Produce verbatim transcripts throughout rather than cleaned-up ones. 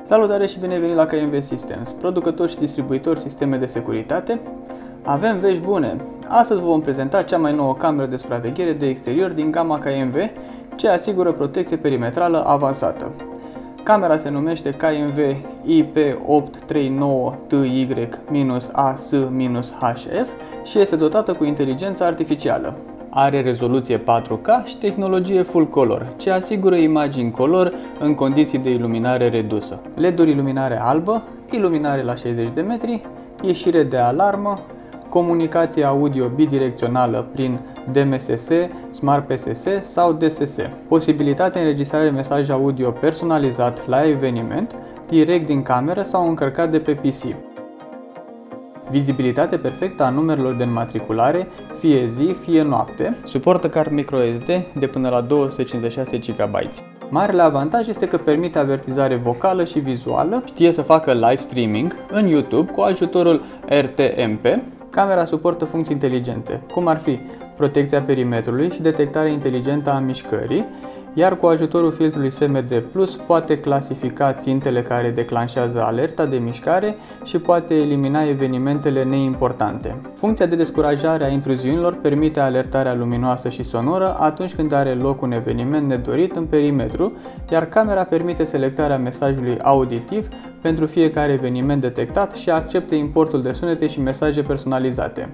Salutare și bine venit la K M V Systems, producător și distribuitor sisteme de securitate. Avem vești bune! Astăzi vă vom prezenta cea mai nouă cameră de supraveghere de exterior din gama K M V, ce asigură protecție perimetrală avansată. Camera se numește K M V I P opt trei nouă T Y A S H F și este dotată cu inteligență artificială. Are rezoluție patru K și tehnologie full color, ce asigură imagini color în condiții de iluminare redusă. L E D-uri iluminare albă, iluminare la șaizeci de metri, ieșire de alarmă, comunicație audio bidirecțională prin D M S S, Smart P S S sau D S S. Posibilitatea înregistrării mesaj audio personalizat la eveniment, direct din cameră sau încărcat de pe P C. Vizibilitate perfectă a numerelor de înmatriculare, fie zi, fie noapte. Suportă card microSD de până la două sute cincizeci și șase gigabyte. Marele avantaj este că permite avertizare vocală și vizuală, știe să facă live streaming în YouTube cu ajutorul R T M P. Camera suportă funcții inteligente, cum ar fi protecția perimetrului și detectarea inteligentă a mișcării, iar cu ajutorul filtrului S M D plus poate clasifica țintele care declanșează alerta de mișcare și poate elimina evenimentele neimportante. Funcția de descurajare a intruziunilor permite alertarea luminoasă și sonoră atunci când are loc un eveniment nedorit în perimetru, iar camera permite selectarea mesajului auditiv pentru fiecare eveniment detectat și acceptă importul de sunete și mesaje personalizate.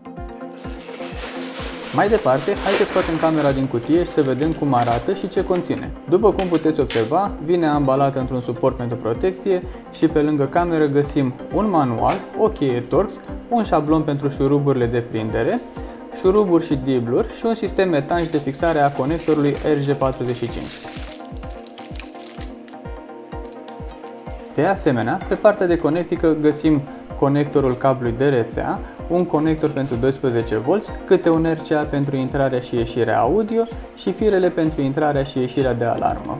Mai departe, hai să scoatem camera din cutie și să vedem cum arată și ce conține. După cum puteți observa, vine ambalată într-un suport pentru protecție și pe lângă cameră găsim un manual, o cheie Torx, un șablon pentru șuruburile de prindere, șuruburi și dibluri și un sistem etanș de fixare a conectorului R J patruzeci și cinci. De asemenea, pe partea de conectică găsim conectorul cablului de rețea, un conector pentru doisprezece volți, câte un R C A pentru intrarea și ieșirea audio și firele pentru intrarea și ieșirea de alarmă.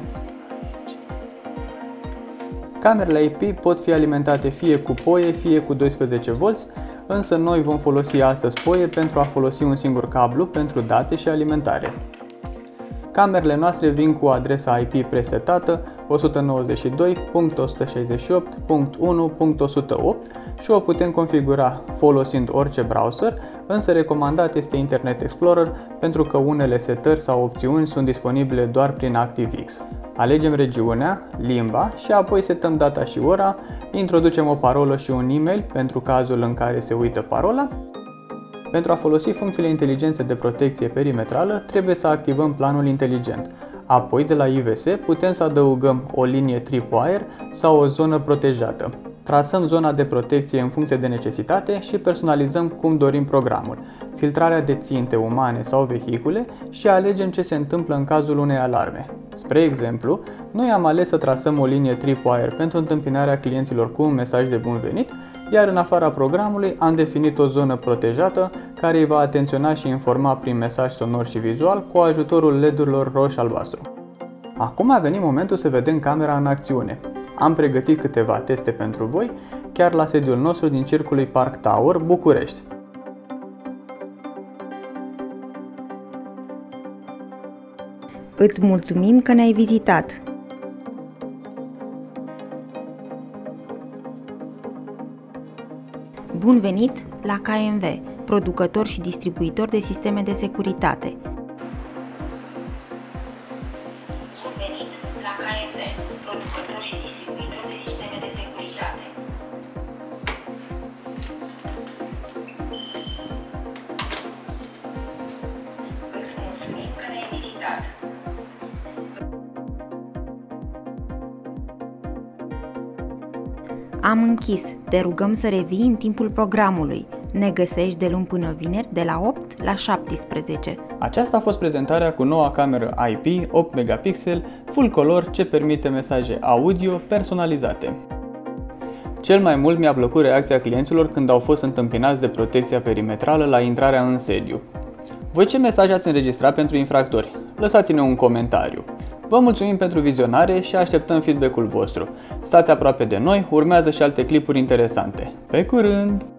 Camerele I P pot fi alimentate fie cu poie, fie cu doisprezece volți, însă noi vom folosi astăzi poie pentru a folosi un singur cablu pentru date și alimentare. Camerele noastre vin cu adresa I P presetată o sută nouăzeci și doi punct o sută șaizeci și opt punct unu punct o sută opt și o putem configura folosind orice browser, însă recomandat este Internet Explorer pentru că unele setări sau opțiuni sunt disponibile doar prin ActiveX. Alegem regiunea, limba și apoi setăm data și ora, introducem o parolă și un e-mail pentru cazul în care se uită parola. Pentru a folosi funcțiile inteligente de protecție perimetrală, trebuie să activăm planul inteligent. Apoi, de la I V S, putem să adăugăm o linie tripwire sau o zonă protejată. Trasăm zona de protecție în funcție de necesitate și personalizăm cum dorim programul, filtrarea de ținte umane sau vehicule și alegem ce se întâmplă în cazul unei alarme. Spre exemplu, noi am ales să trasăm o linie tripwire pentru întâmpinarea clienților cu un mesaj de bun venit, iar în afara programului am definit o zonă protejată care îi va atenționa și informa prin mesaj sonor și vizual cu ajutorul L E D-urilor roșu-albastru. Acum a venit momentul să vedem camera în acțiune. Am pregătit câteva teste pentru voi, chiar la sediul nostru din Circului Park Tower, București. Îți mulțumim că ne-ai vizitat! Bun venit la K M V, producător și distribuitor de sisteme de securitate. Bun venit la K M V, producător și distribuitor de sisteme de securitate. Îți mulțumim că ne-ai vizitat. Am închis. Te rugăm să revii în timpul programului. Ne găsești de luni până vineri de la opt la șaptesprezece. Aceasta a fost prezentarea cu noua cameră I P opt megapixel full color ce permite mesaje audio personalizate. Cel mai mult mi-a plăcut reacția clienților când au fost întâmpinați de protecția perimetrală la intrarea în sediu. Voi ce mesaj ați înregistrat pentru infractori? Lăsați-ne un comentariu. Vă mulțumim pentru vizionare și așteptăm feedback-ul vostru. Stați aproape de noi, urmează și alte clipuri interesante. Pe curând!